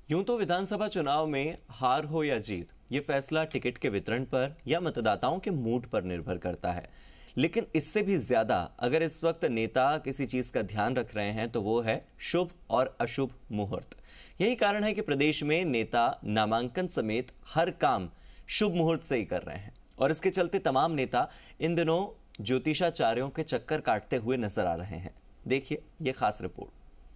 यूं तो विधानसभा चुनाव में हार हो या जीत, ये फैसला टिकट के वितरण पर या मतदाताओं के मूड पर निर्भर करता है। लेकिन इससे भी ज्यादा अगर इस वक्त नेता किसी चीज का ध्यान रख रहे हैं तो वो है शुभ और अशुभ मुहूर्त। यही कारण है कि प्रदेश में नेता नामांकन समेत हर काम शुभ मुहूर्त से ही कर रहे हैं और इसके चलते तमाम नेता इन दिनों ज्योतिषाचार्यों के चक्कर काटते हुए नजर आ रहे हैं। देखिए ये खास रिपोर्ट।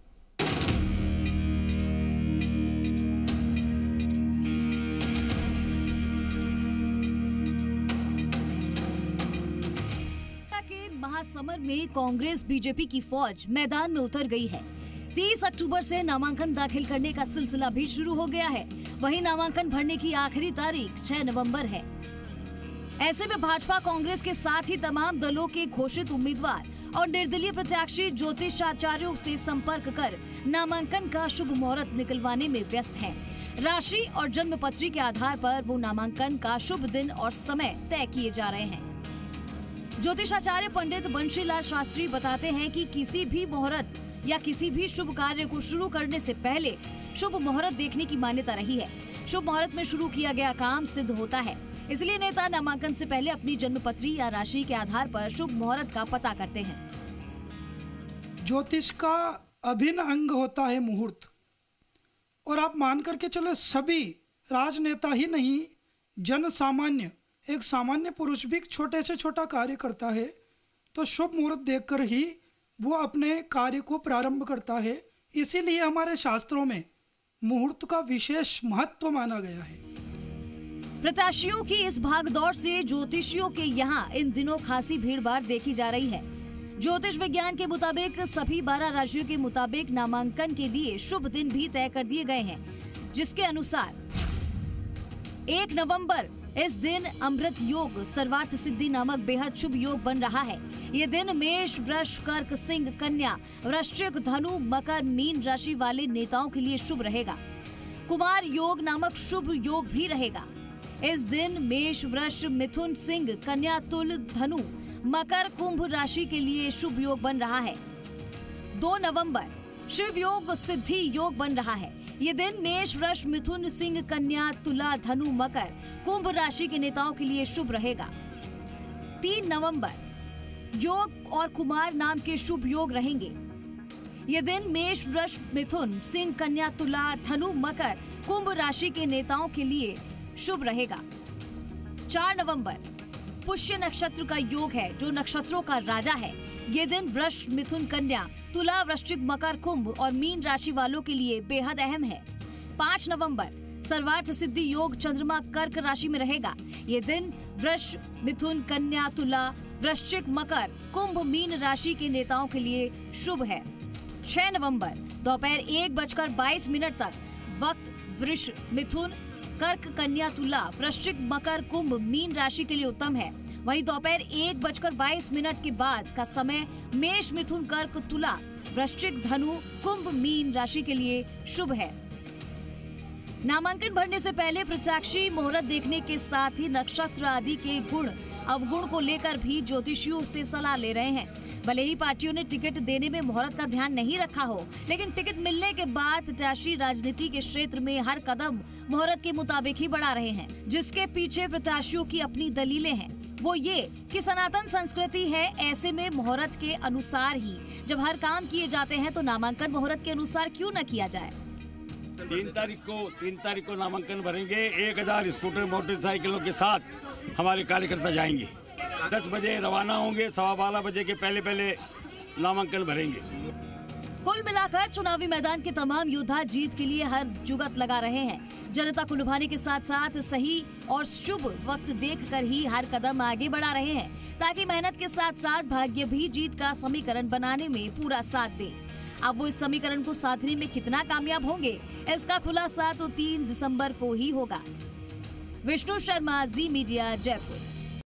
महासमर में कांग्रेस बीजेपी की फौज मैदान में उतर गई है। 30 अक्टूबर से नामांकन दाखिल करने का सिलसिला भी शुरू हो गया है। वहीं नामांकन भरने की आखिरी तारीख 6 नवंबर है। ऐसे में भाजपा कांग्रेस के साथ ही तमाम दलों के घोषित उम्मीदवार और निर्दलीय प्रत्याशी ज्योतिषाचार्यों से संपर्क कर नामांकन का शुभ मुहूर्त निकलवाने में व्यस्त हैं। राशि और जन्म पत्री के आधार पर वो नामांकन का शुभ दिन और समय तय किए जा रहे हैं। ज्योतिषाचार्य पंडित बंशीलाल शास्त्री बताते हैं कि किसी भी मुहूर्त या किसी भी शुभ कार्य को शुरू करने से पहले शुभ मुहूर्त देखने की मान्यता रही है। शुभ मुहूर्त में शुरू किया गया काम सिद्ध होता है, इसलिए नेता नामांकन से पहले अपनी जन्मपत्री या राशि के आधार पर शुभ मुहूर्त का पता करते हैं। ज्योतिष का अभिन्न अंग होता है मुहूर्त, और आप मान करके चले सभी राजनेता ही नहीं, जन सामान्य एक सामान्य पुरुष भी छोटे से छोटा कार्य करता है तो शुभ मुहूर्त देखकर ही वो अपने कार्य को प्रारंभ करता है। इसीलिए हमारे शास्त्रों में मुहूर्त का विशेष महत्व माना गया है। प्रत्याशियों की इस भागदौड़ से ज्योतिषियों के यहाँ इन दिनों खासी भीड़-भाड़ देखी जा रही है। ज्योतिष विज्ञान के मुताबिक सभी 12 राशियों के मुताबिक नामांकन के लिए शुभ दिन भी तय कर दिए गए हैं, जिसके अनुसार 1 नवंबर इस दिन अमृत योग सर्वार्थ सिद्धि नामक बेहद शुभ योग बन रहा है। ये दिन मेष, वृष, कर्क, सिंह, कन्या, वृश्चिक, धनु, मकर, मीन राशि वाले नेताओं के लिए शुभ रहेगा। कुमार योग नामक शुभ योग भी रहेगा। इस दिन मेष, वृष, मिथुन, सिंह, कन्या, तुल, धनु, मकर, कुंभ राशि के लिए शुभ योग बन रहा है। 2 नवंबर शिव योग सिद्धि योग बन रहा है। ये दिन मेष, वृष, मिथुन, सिंह, कन्या, तुला, धनु, मकर, कुंभ राशि के नेताओं के लिए शुभ रहेगा। 3 नवंबर योग और कुमार नाम के शुभ योग रहेंगे। ये दिन मेष, वृष, मिथुन, सिंह, कन्या, तुला, धनु, मकर, कुंभ राशि के नेताओं के लिए शुभ रहेगा। 4 नवंबर पुष्य नक्षत्र का योग है, जो नक्षत्रों का राजा है। ये दिन वृष, मिथुन, कन्या, तुला, वृश्चिक, मकर, कुंभ और मीन राशि वालों के लिए बेहद अहम है। 5 नवंबर सर्वार्थ सिद्धि योग चंद्रमा कर्क राशि में रहेगा। ये दिन वृष, मिथुन, कन्या, तुला, वृश्चिक, मकर, कुंभ, मीन राशि के नेताओं के लिए शुभ है। 6 नवंबर दोपहर 1:22 तक वक्त वृष, मिथुन, कर्क, कन्या, तुला, वृश्चिक, मकर, कुंभ, मीन राशि के लिए उत्तम है। वहीं दोपहर 1:22 के बाद का समय मेष, मिथुन, कर्क, तुला, वृश्चिक, धनु, कुंभ, मीन राशि के लिए शुभ है। नामांकन भरने से पहले प्रत्याशी मुहूर्त देखने के साथ ही नक्षत्र आदि के गुण अवगुण को लेकर भी ज्योतिषियों से सलाह ले रहे हैं। भले ही पार्टियों ने टिकट देने में मुहूर्त का ध्यान नहीं रखा हो, लेकिन टिकट मिलने के बाद प्रत्याशी राजनीति के क्षेत्र में हर कदम मुहूर्त के मुताबिक ही बढ़ा रहे हैं, जिसके पीछे प्रत्याशियों की अपनी दलीलें हैं। वो ये कि सनातन संस्कृति है, ऐसे में मुहूर्त के अनुसार ही जब हर काम किए जाते हैं तो नामांकन मुहूर्त के अनुसार क्यों न किया जाए। 3 तारीख को नामांकन भरेंगे। 1000 स्कूटर मोटरसाइकिलों के साथ हमारे कार्यकर्ता जाएंगे। 10 बजे रवाना होंगे, 12:15 बजे के पहले नामांकन भरेंगे। कुल मिलाकर चुनावी मैदान के तमाम योद्धा जीत के लिए हर जुगत लगा रहे हैं। जनता को लुभाने के साथ साथ सही और शुभ वक्त देखकर ही हर कदम आगे बढ़ा रहे हैं, ताकि मेहनत के साथ साथ भाग्य भी जीत का समीकरण बनाने में पूरा साथ दे। अब वो इस समीकरण को साधने में कितना कामयाब होंगे, इसका खुलासा तो 3 दिसंबर को ही होगा। Vishnu Sharma, Zee Media, Jaipur.